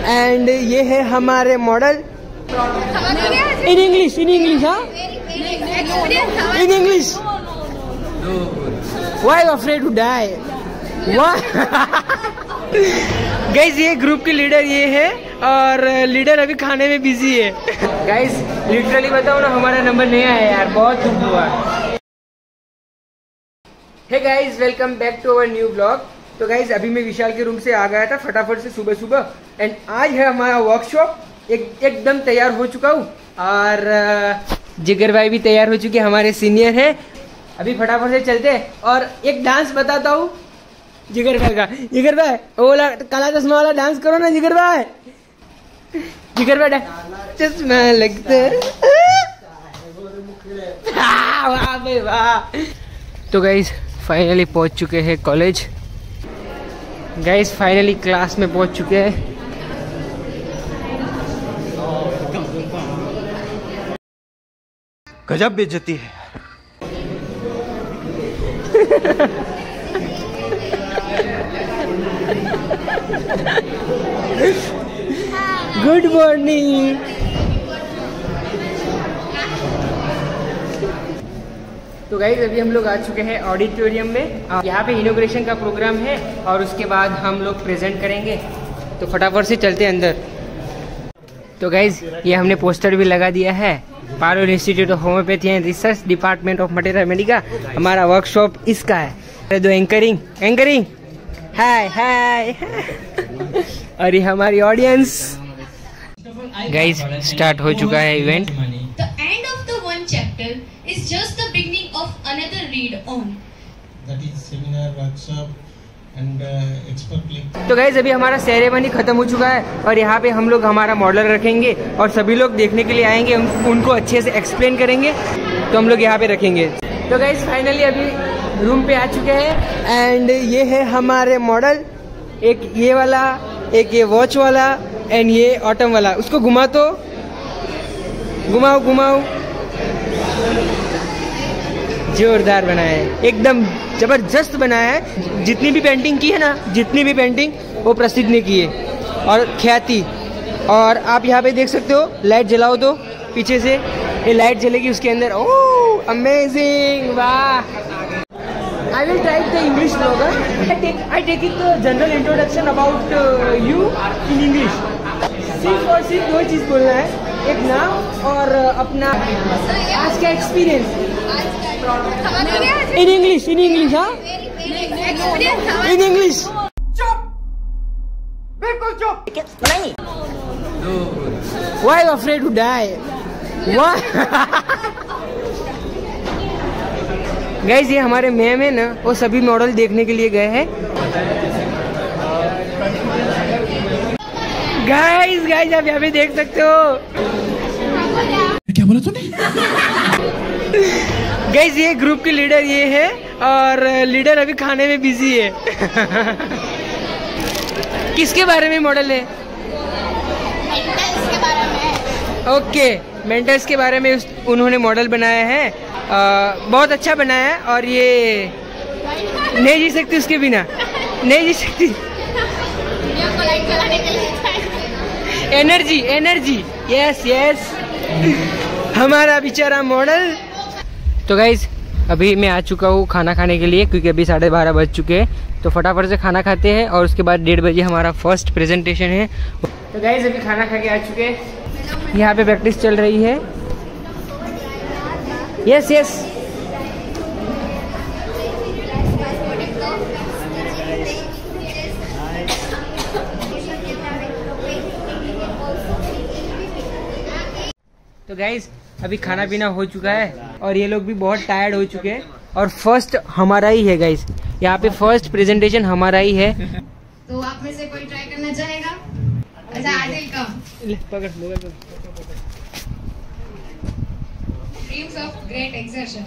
And ये है हमारे मॉडल इन इंग्लिश हाँ in English. Why you afraid to die? Guys ये ग्रुप की लीडर ये है और लीडर अभी खाने में बिजी है। गाइज लिटरली बताओ ना, हमारा नंबर नहीं आया यार, बहुत दुख हुआ। Hey guys welcome back to our new blog. तो गाइज अभी मैं विशाल के रूम से आ गया था फटाफट से सुबह सुबह, एंड आज है हमारा वर्कशॉप। एकदम तैयार हो चुका हूँ और जिगर भाई भी तैयार हो चुके, हमारे सीनियर है। अभी फटाफट से चलते हैं और एक डांस बताता हूँ जिगर भाई का। जिगर भाई वो वाला काला चश्मा वाला डांस करो ना जिगर भाई। जिगर भाई चश्मा लगता वाह भाई वाह। तो गाइज फाइनली पहुंच चुके हैं कॉलेज। गाइज फाइनली क्लास में पहुंच चुके हैं। गजब बेइज्जती है। Good morning. तो गाइज अभी हम लोग आ चुके हैं ऑडिटोरियम में। यहाँ पे इनॉग्रेशन का प्रोग्राम है और उसके बाद हम लोग प्रेजेंट करेंगे। तो फटाफट से चलते हैं अंदर। तो गाइज ये हमने पोस्टर भी लगा दिया है, Parul institute of homoeopathy and research, department of materia medica. हमारा वर्कशॉप इसका है। दो एंकरिंग हाय हाय। और ये हमारी ऑडियंस। गाइज स्टार्ट हो चुका है event. The end of the one chapter is just the beginning of another read on. That is seminar, workshop and expert link. तो गाइज अभी हमारा सेरेमनी खत्म हो चुका है और यहाँ पे हम लोग हमारा मॉडल रखेंगे और सभी लोग देखने के लिए आएंगे, उनको अच्छे से एक्सप्लेन करेंगे। तो हम लोग यहाँ पे रखेंगे। तो गाइज फाइनली अभी रूम पे आ चुके हैं एंड ये है हमारे मॉडल। एक ये वाला, एक ये वॉच वाला एंड ये ऑटम वाला। उसको घुमा तो घुमाओ। जोरदार बनाया है, एकदम जबरदस्त बनाया है। जितनी भी पेंटिंग की है ना, वो प्रसिद्ध ने की है और ख्याति। और आप यहाँ पे देख सकते हो, लाइट जलाओ तो पीछे से ये लाइट जलेगी उसके अंदर। ओह अमेजिंग, वाह। I will type the English blogger. I take it the general introduction about you in English. सिर्फ दो चीज बोलना है, एक नाम और अपना आज का एक्सपीरियंस। इन इंग्लिश हाँ इन इंग्लिश। चुप, बिल्कुल चुप नहीं। Why you afraid to die? Guys ये हमारे मैम है ना, वो सभी मॉडल देखने के लिए गए हैं। गाइज आप यहाँ पे देख सकते हो। क्या बोला तूने? गाइज ये ग्रुप की लीडर ये है और लीडर अभी खाने में बिजी है। किसके बारे में मॉडल है? ओके, मेंटल्स के बारे में उन्होंने मॉडल बनाया है। बहुत अच्छा बनाया है और ये नहीं जी सकती उसके बिना, नहीं जी सकती। एनर्जी यस हमारा बेचारा मॉडल। तो गाइज अभी मैं आ चुका हूँ खाना खाने के लिए, क्योंकि अभी 12:30 बज चुके हैं। तो फटाफट से खाना खाते हैं और उसके बाद 1:30 बजे हमारा फर्स्ट प्रेजेंटेशन है। तो गाइज अभी खाना खा के आ चुके हैं। यहाँ पे प्रैक्टिस चल रही है। यस तो गाइज अभी खाना पीना हो चुका है और ये लोग भी बहुत टायर्ड हो चुके हैं और फर्स्ट हमारा ही है गाइज। यहाँ पे फर्स्ट प्रेजेंटेशन हमारा ही है। तो आप में से कोई ट्राई करना चाहेगा? अच्छा आदिल का पकड़ ड्रीम्स ऑफ ग्रेट एक्सर्शन।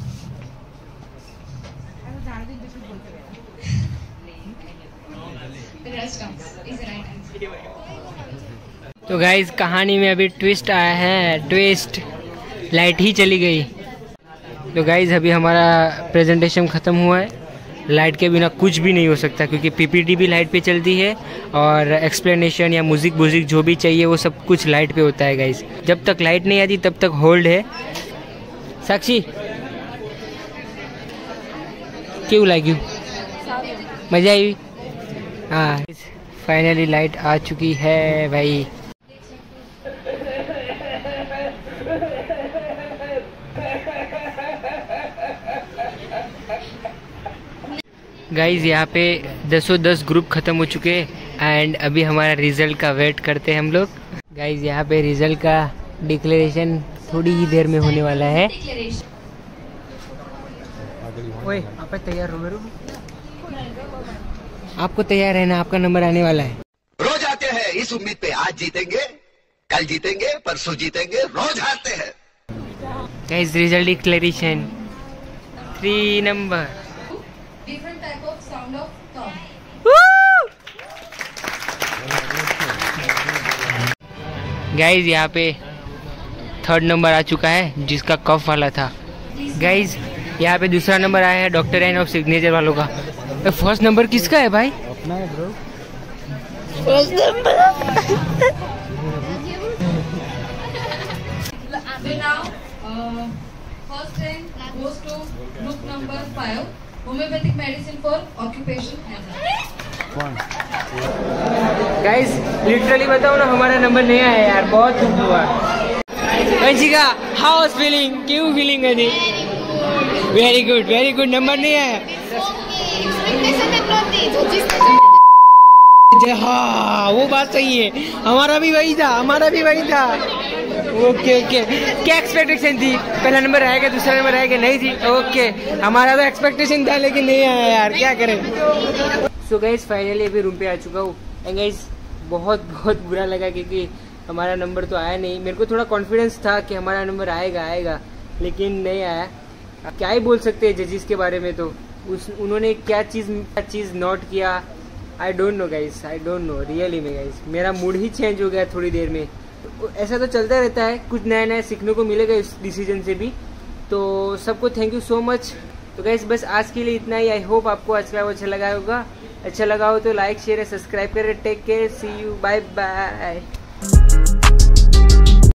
तो गाइज कहानी में अभी ट्विस्ट आया है, ट्विस्ट। लाइट ही चली गई। तो गाइज अभी हमारा प्रेजेंटेशन खत्म हुआ है, लाइट के बिना कुछ भी नहीं हो सकता, क्योंकि पीपीटी भी लाइट पे चलती है और एक्सप्लेनेशन या म्यूजिक जो भी चाहिए वो सब कुछ लाइट पे होता है गाइस। जब तक लाइट नहीं आती तब तक होल्ड है। साक्षी क्यों लाइक मजा आई? हाँ, फाइनली लाइट आ चुकी है भाई। गाइज यहाँ पे 10 ग्रुप ख़त्म हो चुके हैं एंड अभी हमारा रिज़ल्ट का वेट करते हैं हम लोग। गाइज यहाँ पे रिज़ल्ट का डिक्लेरेशन थोड़ी ही देर में होने वाला है। ओए आप तैयार हो मेरू? आपको तैयार है ना? आपका नंबर आने वाला है। रोज आते हैं इस उम्मीद पे, आज जीतेंगे, कल जीतेंगे, परसों जीतेंगे, रोज हारते हैं। Guys result declaration 3 number. Different type of sound of cough. Guys यहाँ पे 3rd नंबर आ चुका है जिसका कफ वाला था। गाइज यहाँ पे दूसरा नंबर आया है डॉक्टर एन ऑफ सिग्नेचर वालों का। फर्स्ट नंबर किसका है भाई? अपना है bro. First number. First rank goes to group number 5, homeopathic medicine for occupation hazard. Guys literally बताओ ना, हमारा नंबर नहीं आया यार, बहुत दुख हुआ। Vanshika how was feeling? क्यों फीलिंग है? Very good. नंबर नहीं आया। हाँ वो बात सही है, हमारा भी वही था। ओके क्या एक्सपेक्टेशन थी? पहला नंबर आएगा, दूसरा नंबर आएगा, नहीं थी। ओके हमारा तो एक्सपेक्टेशन था लेकिन नहीं आया यार, क्या करें। सो गाइस फाइनली अभी रूम पे आ चुका हूँ एंड गाइस बहुत बुरा लगा क्योंकि हमारा नंबर तो आया नहीं। मेरे को थोड़ा कॉन्फिडेंस था कि हमारा नंबर आएगा लेकिन नहीं आया। क्या ही बोल सकते हैं जजेस के बारे में, तो उन्होंने क्या चीज़ नोट किया, I don't know guys, I don't know really में गाइस। मेरा मूड ही चेंज हो गया थोड़ी देर में। ऐसा तो चलता रहता है, कुछ नया सीखने को मिलेगा इस डिसीजन से भी। तो सबको थैंक यू सो मच। तो गाइस बस आज के लिए इतना ही। आई होप आपको आज का अच्छा लगा होगा। अच्छा लगा हो तो लाइक शेयर सब्सक्राइब करें। Take care, see you, bye bye.